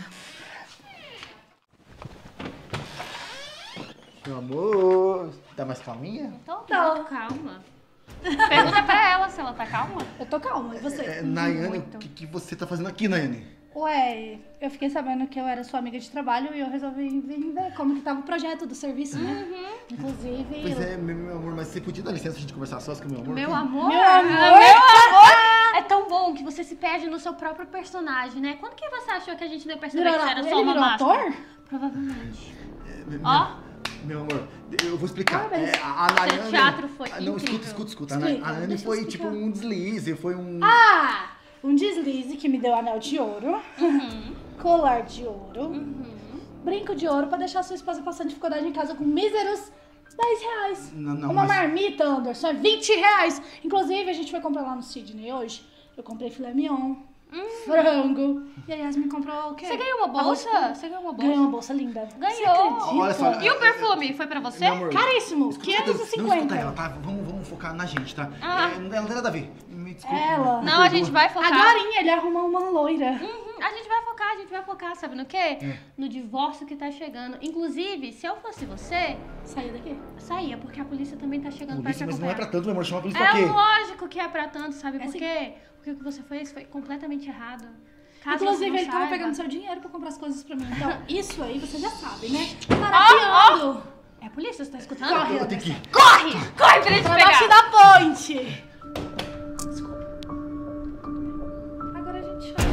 Meu amor, tá mais calminha? Tô calma. Pergunta pra ela se ela tá calma. Eu tô calma, e você? Nayane, o que você tá fazendo aqui, Nayane? Ué, eu fiquei sabendo que eu era sua amiga de trabalho e eu resolvi vir ver como que tava o projeto do serviço, né? Inclusive... Pois é, meu amor, mas você podia dar licença a gente conversar sós com meu amor? Meu amor? Meu amor! É tão bom que você se perde no seu próprio personagem, né? Quando que você achou que a gente não ia perceber que você era só uma máscara? Ator? Provavelmente. Meu amor, eu vou explicar. A Nayane... O teatro foi Não, incrível. escuta. A Nayane foi tipo um deslize, foi um... Um deslize que me deu anel de ouro, colar de ouro, brinco de ouro pra deixar sua esposa passando dificuldade em casa com míseros R$10. Uma marmita, Anderson, é R$20. Inclusive, a gente foi comprar lá no Sidney hoje. Eu comprei filé mignon, frango. E a Yasmin comprou o quê? Você ganhou uma bolsa? Ganhei uma bolsa linda. Ganhou. Olha só, e o perfume? Foi pra você? Amor, caríssimo, Não, 550. escuta ela, tá? Vamos focar na gente, tá? Não tem nada a ver. Me desculpa. Ela. Não, a gente vai focar. Agorinha, ele arrumou uma loira. A gente vai focar, sabe no quê? No divórcio que tá chegando. Inclusive, se eu fosse você... Saia daqui? Saía, porque a polícia também tá chegando Polícia, pra te mas não é acompanhar. pra tanto, meu amor. Chama a polícia pra quê? É lógico que é pra tanto, sabe por quê? Porque o que você fez foi completamente errado. Caso Inclusive, você ele não tava saiba... pegando seu dinheiro pra comprar as coisas pra mim. Então, isso aí você já sabe, né? Tarapiando. É a polícia, você tá escutando? Corre, eu tenho que ir. Corre pra ele te pra pegar. baixo da ponte. Desculpa. Agora a gente chama.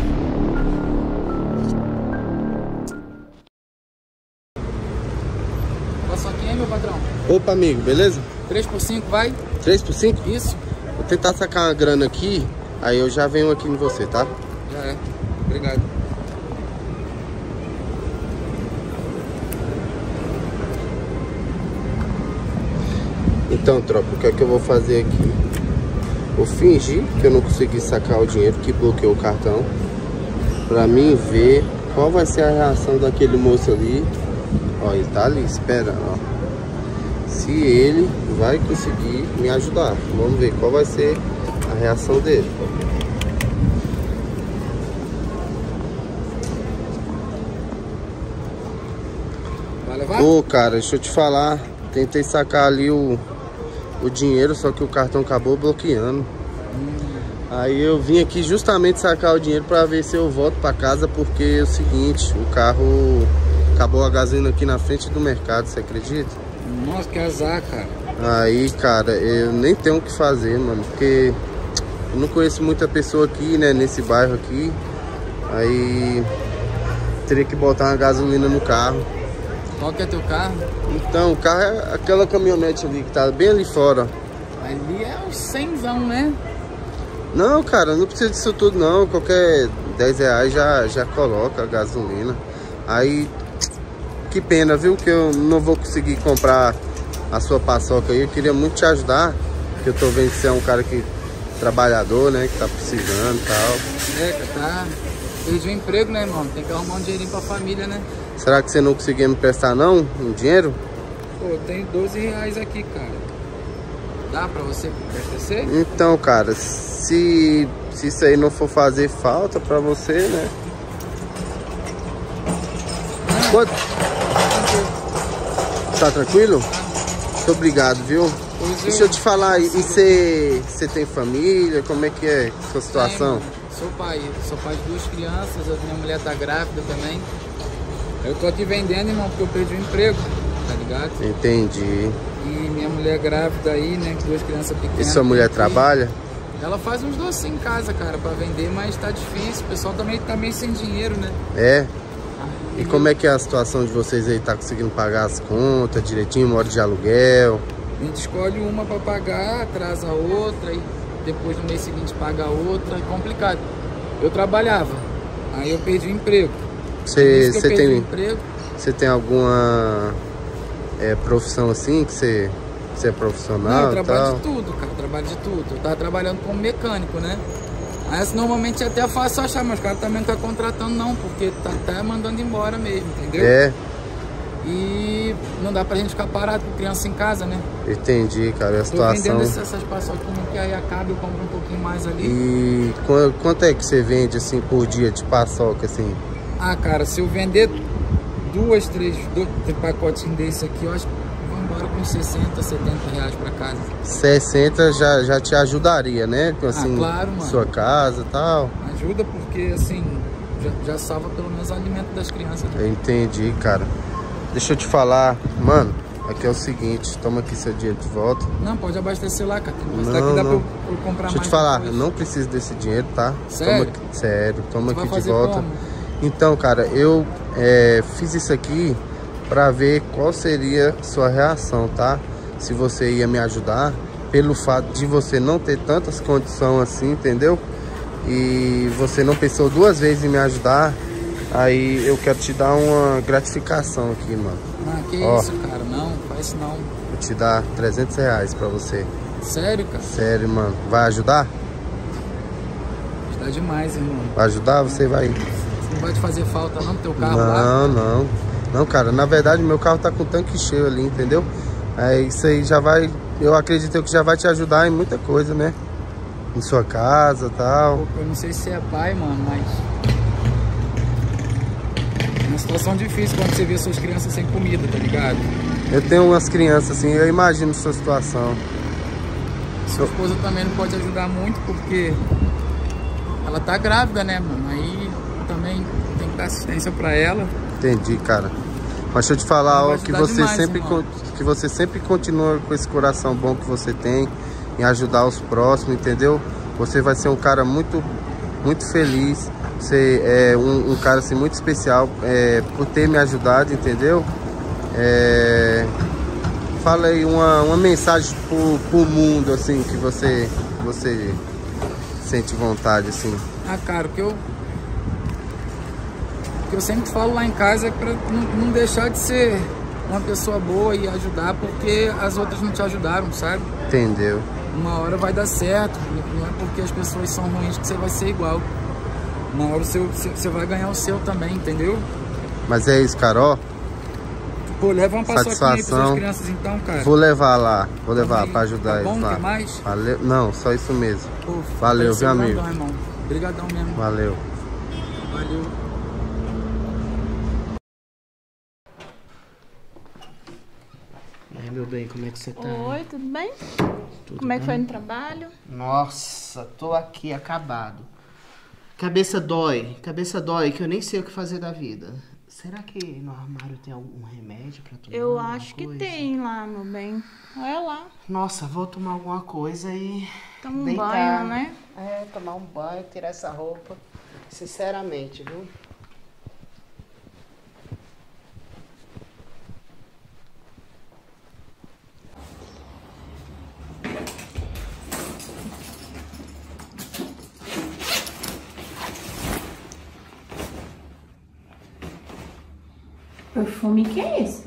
Posso aqui, hein, meu patrão? Opa, amigo, beleza? 3 por 5, vai? 3 por 5? Isso. Vou tentar sacar uma grana aqui, aí eu já venho aqui em você, tá? Já é. Obrigado. Então, tropa, o que é que eu vou fazer aqui? Vou fingir que eu não consegui sacar o dinheiro, que bloqueou o cartão, pra mim ver qual vai ser a reação daquele moço ali. Ó, ele tá ali esperando, ó. Se ele vai conseguir me ajudar. Vamos ver qual vai ser a reação dele. Vai levar? Ô, cara, deixa eu te falar. Tentei sacar ali o dinheiro, só que o cartão acabou bloqueando. Aí eu vim aqui justamente sacar o dinheiro pra ver se eu volto pra casa, porque é o seguinte, o carro acabou a gasolina aqui na frente do mercado, você acredita? Nossa, que azar, cara. Aí, cara, eu nem tenho o que fazer, mano, porque eu não conheço muita pessoa aqui, né, nesse bairro aqui. Aí teria que botar uma gasolina no carro. Qual que é teu carro? Então, o carro é aquela caminhonete ali que tá bem ali fora. Ali é uns 100zão, né? Não, cara, não precisa disso tudo não. Qualquer 10 reais já coloca a gasolina. Aí, que pena, viu, que eu não vou conseguir comprar a sua paçoca aí. Eu queria muito te ajudar, porque eu tô vendo que você é um cara que trabalhador, né, que tá precisando e tal. É, tá. Perdi o emprego, né, irmão? Tem que arrumar um dinheirinho pra família, né? Será que você não conseguia me prestar não, um dinheiro? Pô, eu tenho 12 reais aqui, cara. Dá pra você abastecer? Então, cara, se isso aí não for fazer falta pra você, né? Quanto? Tá tranquilo? Muito obrigado, viu? Deixa eu te falar, e você tem família? Como é que é a sua situação? Sou pai de 2 crianças, a minha mulher tá grávida também. Eu tô aqui vendendo, irmão, porque eu perdi o emprego, tá ligado? Entendi. E minha mulher grávida aí, né, com 2 crianças pequenas. E sua mulher trabalha? Ela faz uns docinhos em casa, cara, pra vender, mas tá difícil. O pessoal também tá meio sem dinheiro, né? É? E como é que é a situação de vocês aí? Tá conseguindo pagar as contas direitinho, mora de aluguel? A gente escolhe uma pra pagar, atrasa a outra, e depois no mês seguinte paga a outra. É complicado. Eu trabalhava, aí eu perdi o emprego. Você tem alguma profissão assim que você é profissional? Não, eu trabalho tal? de tudo, cara. Eu trabalho de tudo. Eu tava trabalhando como mecânico, né? Mas normalmente é até fácil achar, mas os caras também não tá contratando não, porque tá até mandando embora mesmo, entendeu? É. E não dá pra gente ficar parado com criança em casa, né? Entendi, cara. A Tô situação... vendendo essas paçoquinhas que aí acaba, eu compro um pouquinho mais ali. E quanto é que você vende assim por dia de paçoca assim? Ah, cara, se eu vender 2, 3 pacotinhos desse aqui, eu acho que vou embora com 60, 70 reais pra casa. 60 já te ajudaria, né? Assim, claro, mano. Sua casa e tal. Ajuda porque, assim, já salva pelo menos o alimento das crianças. Eu entendi, cara. Deixa eu te falar, mano, aqui é o seguinte, toma aqui seu dinheiro de volta. Não, pode abastecer lá, cara. Não, daqui dá não. pra eu comprar mais. Deixa eu te falar, depois. eu não preciso desse dinheiro, tá? Sério? Toma Você aqui vai de fazer volta. como? Então, cara, eu fiz isso aqui pra ver qual seria sua reação, tá? Se você ia me ajudar, pelo fato de você não ter tantas condições assim, entendeu? E você não pensou 2 vezes em me ajudar, aí eu quero te dar uma gratificação aqui, mano. Ah, que Ó, isso, cara? Não, faz isso não. vou te dar 300 reais pra você. Sério, cara? Sério, mano. Vai ajudar? Está demais, irmão. Vai ajudar? Você vai... Você não vai te fazer falta não, teu carro lá? Não, cara. Na verdade, meu carro tá com o tanque cheio ali, entendeu? Aí isso aí já vai... Eu acredito que já vai te ajudar em muita coisa, né? Em sua casa e tal. Eu não sei se você é pai, mano, mas... É uma situação difícil quando você vê suas crianças sem comida, tá ligado? Eu tenho umas crianças assim, eu imagino sua situação. Sua esposa também não pode ajudar muito porque ela tá grávida, né, mano? Aí também tem que dar assistência pra ela. Entendi, cara. Mas deixa eu te falar, ó, que demais, você sempre continua com esse coração bom que você tem em ajudar os próximos, entendeu? Você vai ser um cara muito feliz. Você é um cara assim, muito especial por ter me ajudado, entendeu? Fala aí uma mensagem pro mundo, assim, que você sente vontade, assim. Ah, cara, o que eu sempre falo lá em casa é pra não deixar de ser uma pessoa boa e ajudar porque as outras não te ajudaram, sabe? Entendeu? Uma hora vai dar certo, não é porque as pessoas são ruins que você vai ser igual. Uma hora você vai ganhar o seu também, entendeu? Mas é isso, cara, ó. Pô, leva uma paçoquinha aí pras crianças então, cara. Vou levar lá, pra ajudar tá eles lá. Quer mais? Valeu. Não, só isso mesmo. Pô, valeu, viu, amigo? Irmão. Obrigadão mesmo. Valeu. Valeu. Meu bem, como é que você tá? Oi, tudo bem? Tudo Como é que bem? foi no trabalho? Nossa, tô aqui acabado. Cabeça dói que eu nem sei o que fazer da vida. Será que no armário tem algum remédio pra tomar? Eu acho que tem lá, meu bem. Olha lá. Nossa, vou tomar alguma coisa e... Toma um deitar. banho, né? Tomar um banho, tirar essa roupa. Sinceramente, viu? Perfume que é esse?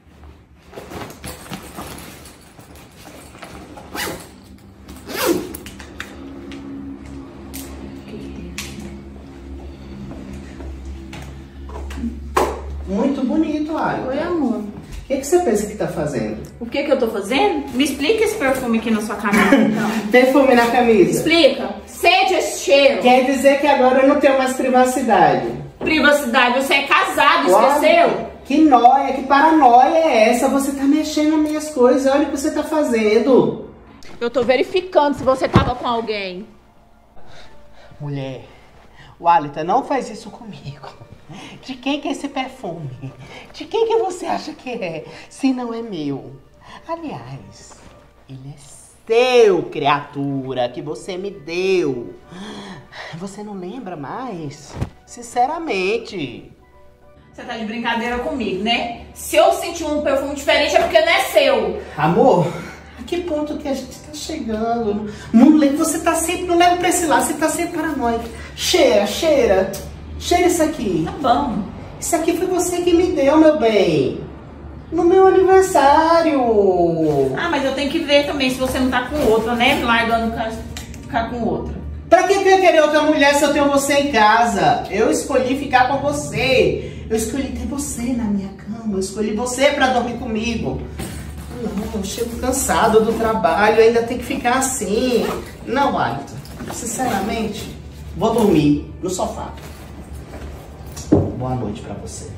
Muito bonito, Ari. Oi, amor. O que você pensa que tá fazendo? O que eu tô fazendo? Me explica esse perfume aqui na sua camisa, então. Perfume na camisa. Explica. Sente esse cheiro. Quer dizer que agora eu não tenho mais privacidade. Privacidade, você é casado, esqueceu? Que nóia, que paranoia é essa? Você tá mexendo nas minhas coisas, olha o que você tá fazendo. Eu tô verificando se você tava com alguém. Mulher, o Alita não faz isso comigo. De quem que é esse perfume? De quem que você acha que é? Se não é meu. Aliás, ele é seu, criatura, que você me deu. Você não lembra mais? Sinceramente. Você tá de brincadeira comigo, né? Se eu sentir um perfume diferente é porque não é seu. Amor, a que ponto que a gente tá chegando? Não lembro, você tá sempre, não leva pra esse lado, você tá sempre paranoico. Cheira, cheira. Cheira isso aqui. Tá bom. Isso aqui foi você que me deu, meu bem. No meu aniversário. Ah, mas eu tenho que ver também se você não tá com outra, né? Largando ficar com outra. Pra que eu ia querer outra mulher se eu tenho você em casa? Eu escolhi ficar com você. Eu escolhi ter você na minha cama. Eu escolhi você pra dormir comigo. Não, eu chego cansado do trabalho, ainda tem que ficar assim. Não, Alito. Sinceramente, vou dormir no sofá. Boa noite pra você.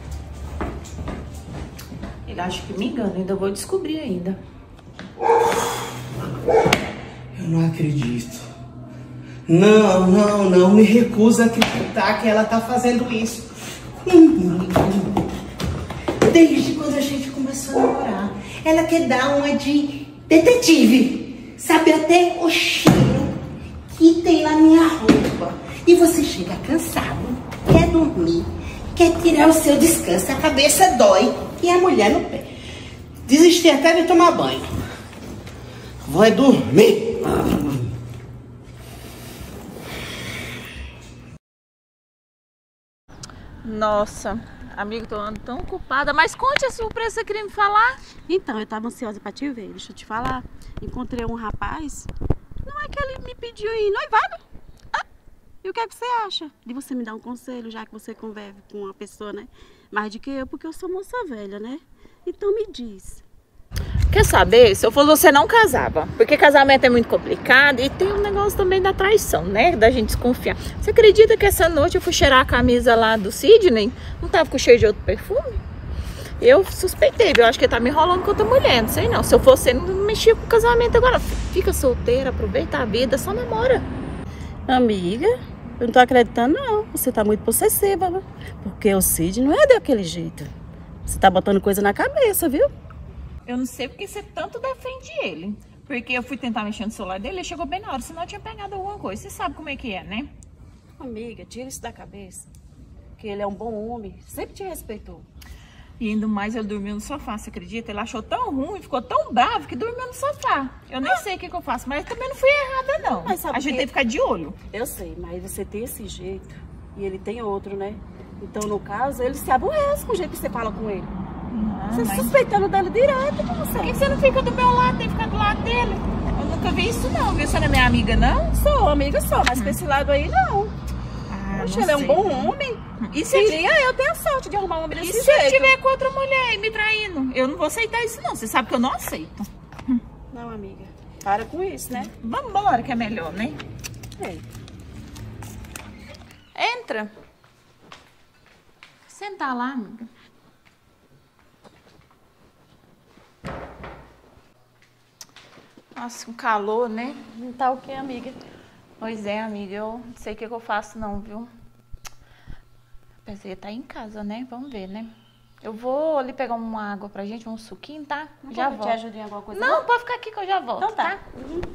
Ele acha que me engana, ainda vou descobrir ainda. Eu não acredito. Não, me recuso a acreditar que ela tá fazendo isso comigo. Desde quando a gente começou a namorar. Ela quer dar uma de detetive. Sabe até o cheiro que tem na minha roupa. E você chega cansado, quer dormir, quer tirar o seu descanso, a cabeça dói e a mulher no pé. Desisti até de tomar banho. Vou dormir. Nossa, amigo, tô andando tão ocupada. Mas conte a surpresa que você queria me falar. Então, eu tava ansiosa pra te ver. Deixa eu te falar. Encontrei um rapaz. Não é que ele me pediu em noivado? Ah, e o que é que você acha? De você me dar um conselho, já que você convive com uma pessoa, né? Mais do que eu, porque eu sou moça velha, né? Então me diz. Quer saber? Se eu fosse você, não casava. Porque casamento é muito complicado e tem um negócio também da traição, né? Da gente desconfiar. Você acredita que essa noite eu fui cheirar a camisa lá do Sidney? Não tava com cheiro de outro perfume? Eu suspeitei, eu acho que ele tá me enrolando com outra mulher, não sei não. Se eu fosse, não mexia com o casamento agora. Fica solteira, aproveita a vida, só namora. Amiga, eu não tô acreditando não. Você tá muito possessiva, né? Porque o Cid não é daquele jeito. Você tá botando coisa na cabeça, viu? Eu não sei porque você tanto defende ele. Porque eu fui tentar mexer no celular dele, ele chegou bem na hora, senão eu tinha pegado alguma coisa. Você sabe como é que é, né? Amiga, tira isso da cabeça. Que ele é um bom homem, sempre te respeitou. E ainda mais ele dormiu no sofá, você acredita? Ele achou tão ruim, ficou tão bravo que dormiu no sofá. Eu nem sei o que eu faço, mas também não fui errada, não. Mas sabe a gente tem que ficar de olho. Eu sei, mas você tem esse jeito e ele tem outro, né? Então, no caso, ele se aborrece com o jeito que você fala com ele. Você suspeitando dele direto com você. Por que você não fica do meu lado, tem que ficar do lado dele? Eu nunca vi isso, não. Viu? Você não é minha amiga, não? Sou, amiga sou, mas pra esse lado aí, não. Poxa, ele é um bom homem. E se eu tenho a sorte de arrumar um homem desse jeito. E se ele estiver com outra mulher e me traindo? Eu não vou aceitar isso, não. Você sabe que eu não aceito. Não, amiga. Para com isso, né? Vamos embora, que é melhor, né? É. Entra. Sentar lá, amiga. Nossa, com calor, né? Não tá o quê, amiga? Pois é, amiga, eu não sei o que eu faço não, viu? Pensei que tá em casa, né? Vamos ver, né? Eu vou ali pegar uma água pra gente, um suquinho, tá? Não já volto. volto. Te ajudar em alguma coisa? Não, pode ficar aqui que eu já volto, então tá?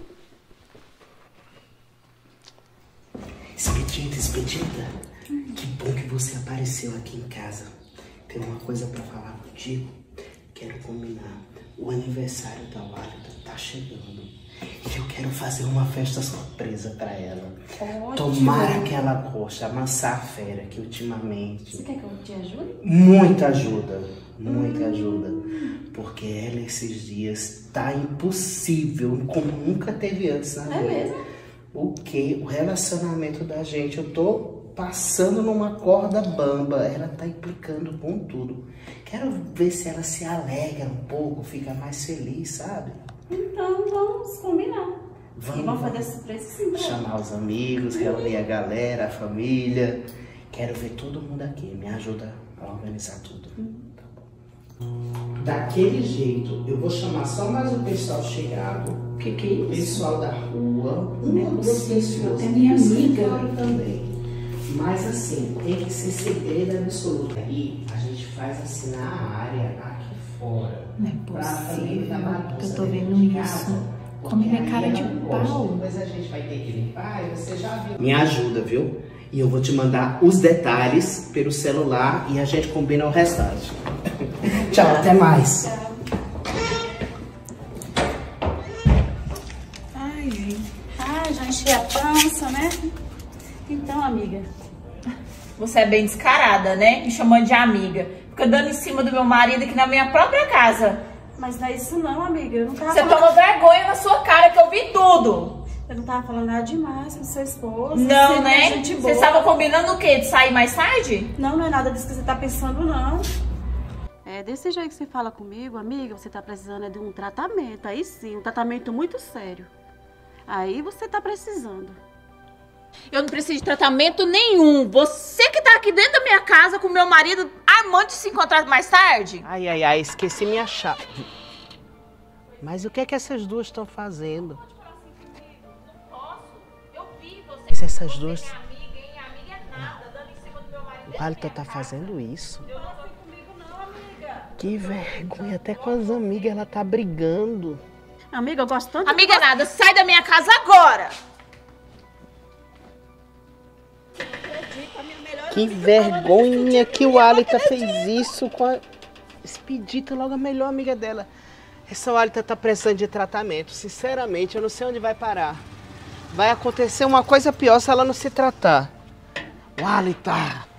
Expedita, que bom que você apareceu aqui em casa. Tenho uma coisa pra falar contigo. Quero combinar. O aniversário da Alita tá chegando. E eu quero quero fazer uma festa surpresa pra ela. Ótimo. Tomara que ela goste, amansar a fera, que ultimamente... Você quer que eu te ajude? Muita ajuda, muita ajuda. Porque ela esses dias tá impossível, como nunca teve antes na vida. É mesmo? O que? O relacionamento da gente, eu tô passando numa corda bamba, ela tá implicando com tudo. Quero ver se ela se alegra um pouco, fica mais feliz, sabe? Então vamos combinar. E vamos fazer surpresa sim. Chamar os amigos, reunir a galera, a família. Quero ver todo mundo aqui, me ajuda a organizar tudo. Tá bom. Daquele jeito, eu vou chamar só mais o pessoal chegado. Que é isso? Pessoal da rua. Não é Duas possível, pessoas. é minha amiga. Também. Mas assim, tem que ser segredo absoluto. Aí a gente faz assim na área, aqui fora. Não é possível que eu tô vendo isso. Come minha cara de pau. Depois a gente vai ter que limpar e você já viu. Me ajuda, viu? E eu vou te mandar os detalhes pelo celular e a gente combina o restante. Tchau, até mais. Ai, gente. Ai, já enchi a pança, né? Então, amiga. Você é bem descarada, né? Me chamando de amiga. Fica dando em cima do meu marido aqui na minha própria casa. Mas não é isso não, amiga. Eu não tava Você falando... toma vergonha na sua cara que eu vi tudo. Eu não tava falando nada demais com seu esposo. Não, Você né? é gente boa. Você estava combinando o quê? De sair mais tarde? Não, não é nada disso que você tá pensando, não. É desse jeito que você fala comigo, amiga, você tá precisando de um tratamento. Aí sim, um tratamento muito sério. Aí você tá precisando. Eu não preciso de tratamento nenhum. Você que tá aqui dentro da minha casa com meu marido armando de se encontrar mais tarde. Ai, ai, ai, esqueci minha chave. Mas o que é que essas duas estão fazendo? Mas essas duas... O Haliton tá fazendo isso? Que vergonha, até com as amigas ela tá brigando. Amiga, eu gosto tanto... Amiga nada, sai da minha casa agora. Que vergonha que o Haliton fez isso com a Expedita, logo a melhor amiga dela. Essa Haliton tá precisando de tratamento. Sinceramente, eu não sei onde vai parar. Vai acontecer uma coisa pior se ela não se tratar. Haliton!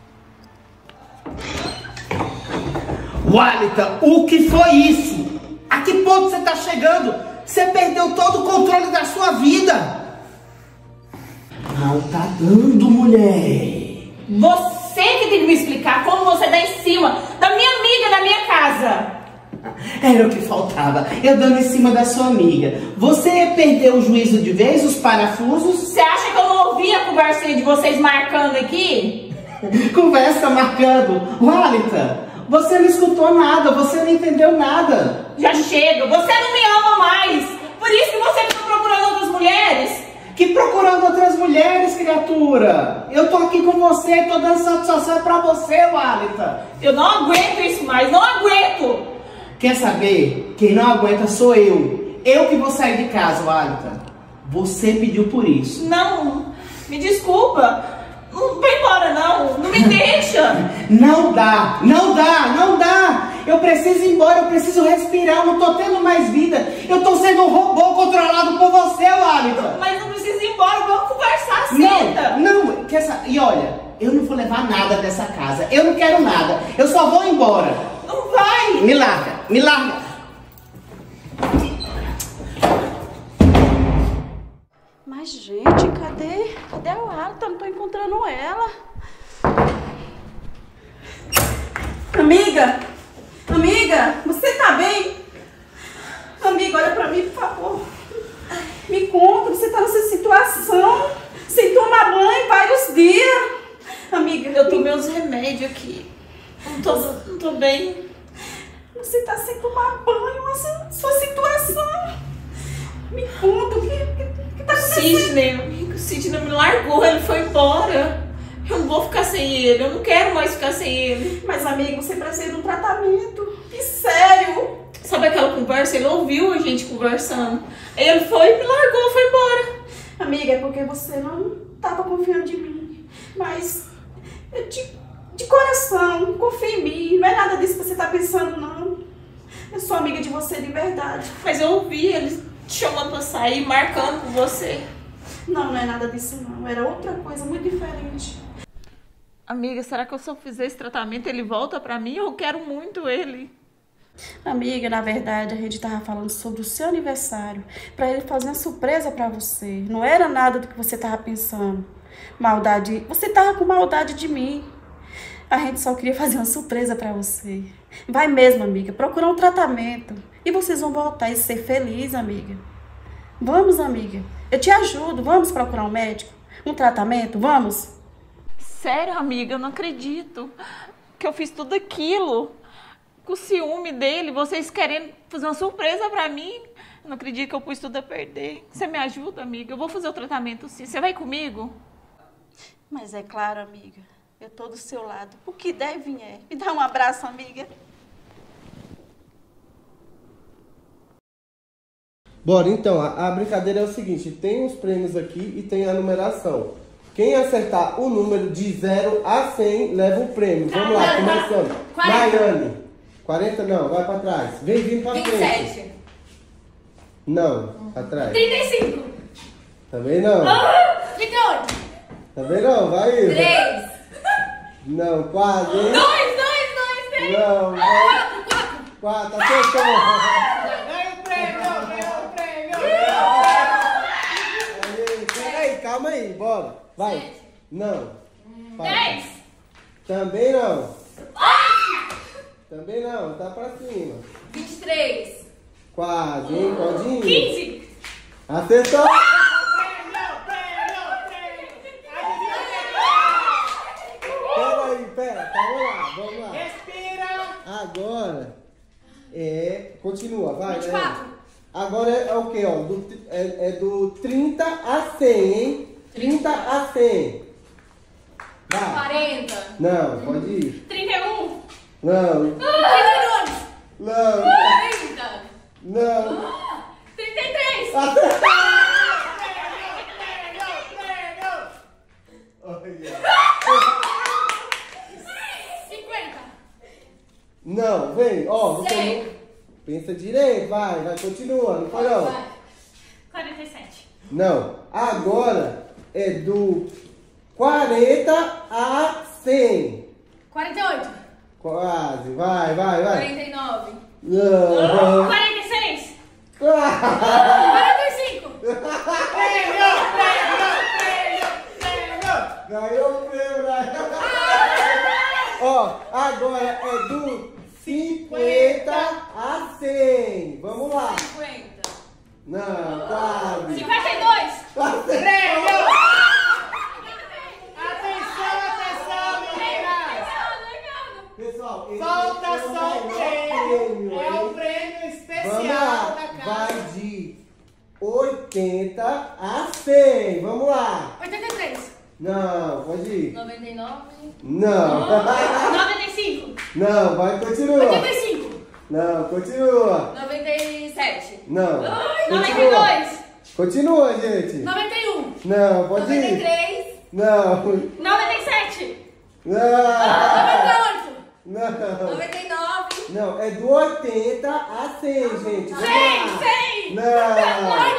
Haliton, o que foi isso? A que ponto você tá chegando? Você perdeu todo o controle da sua vida. Não tá dando, mulher. Você que tem que me explicar como você dá em cima da minha amiga na minha casa. Era o que faltava. Eu dando em cima da sua amiga. Você perdeu o juízo de vez, os parafusos? Você acha que eu não ouvi a conversinha de vocês marcando aqui? Conversa marcando. Haliton, você não escutou nada, você não entendeu nada. Já chega, você não me ama mais. Por isso que você fica procurando outras mulheres. Que procurando outras mulheres, criatura? Eu tô aqui com você, tô dando satisfação pra você, Haliton. Eu não aguento isso mais, não aguento. Quer saber? Quem não aguenta sou eu. Eu que vou sair de casa, Haliton. Você pediu por isso. Não, me desculpa. Não vai embora não, não me deixa. Não dá, não dá, não dá. Eu preciso ir embora, eu preciso respirar, eu não tô tendo mais vida. Eu tô sendo um robô controlado por você, Haliton. Mas não precisa ir embora, vamos conversar, senta. Não, e olha, eu não vou levar nada dessa casa. Eu não quero nada, eu só vou embora. Não vai. Me larga, me larga. Mas, gente, cadê a Haliton? Não tô encontrando ela. Amiga! Amiga, você tá bem? Amiga, olha pra mim, por favor. Me conta, você tá nessa situação, sem tomar banho vários dias. Amiga, eu tomei uns remédios aqui. Não tô bem. Você tá sem tomar banho, essa sua situação. Me conta, o que tá acontecendo? O Sidney me largou, ele foi embora. Eu não vou ficar sem ele, eu não quero mais ficar sem ele. Mas, amiga, você precisa de um tratamento. Que sério? Sabe aquela conversa? Ele ouviu a gente conversando. Aí ele foi, me largou, foi embora. Amiga, é porque você não tava confiando em mim. Mas, de coração, confia em mim. Não é nada disso que você tá pensando, não. Eu sou amiga de você de verdade. Mas eu ouvi eles te chamando pra sair, marcando com você. Não é nada disso não. Era outra coisa muito diferente. Amiga, será que eu só fizer esse tratamento ele volta pra mim? Eu quero muito ele. Amiga, na verdade, a gente tava falando sobre o seu aniversário. Pra ele fazer uma surpresa pra você. Não era nada do que você tava pensando. Maldade. Você tava com maldade de mim. A gente só queria fazer uma surpresa pra você. Vai mesmo, amiga. Procurar um tratamento. E vocês vão voltar e ser felizes, amiga. Vamos, amiga. Eu te ajudo. Vamos procurar um médico? Um tratamento? Vamos? Sério, amiga, eu não acredito que eu fiz tudo aquilo. Com o ciúme dele, vocês querendo fazer uma surpresa pra mim. Eu não acredito que eu pus tudo a perder. Você me ajuda, amiga? Eu vou fazer o tratamento sim. Você vai comigo? Mas é claro, amiga. Eu tô do seu lado. O que der e vier. Me dá um abraço, amiga. Bora, então, a brincadeira é o seguinte, tem os prêmios aqui e tem a numeração. Quem acertar o número de 0 a 100 leva o prêmio. Vamos lá, começando. 40. Maiane. 40 não, vai pra trás. Vem vindo pra frente. 27. Não, pra trás. 35. Também não. 38. Também não, vai indo. 3. Não, quase, hein? 2, 3. Não, 4. Acertou. Ganha o prêmio. Peraí, calma aí, bora. Vai. 7. Não. 10. Também não. Também não, tá pra cima. 23. Quase, hein? Pode ir. 15. Acertou. Pera, vamos lá. Respira. Agora continua, vai. 24. Agora é o quê, ó? É do 30 a 100, hein? 30 a 100. Vai. 40. Não, pode ir. 31. Não. 32. Não. 30. Não. 33. Não, vem, ó, você 100. não... Pensa direito, vai, continua, não foi não. 47. Não, agora é do 40 a 100. 48. Quase, vai. 49. Não. 46. 45. Ganhou o prêmio, né? Ó, agora é do 50 a 100. Vamos lá. 50. Não, quase. 52. Prêmio! Atenção, meninas. Pessoal, Falta só o prêmio. É o prêmio Vamos especial lá, da casa. vai de 80 a 100. Vamos lá. 83. Não, pode ir. 99. Não. 95. Não, vai, continua. 85. Não, continua. 97. Não. 92. Continua, gente. 91. Não, pode ir. 93. Não. 97. Não. 98. Não. 99. Não, é do 80 a 100, gente. Vamos 100. lá. 100. Não.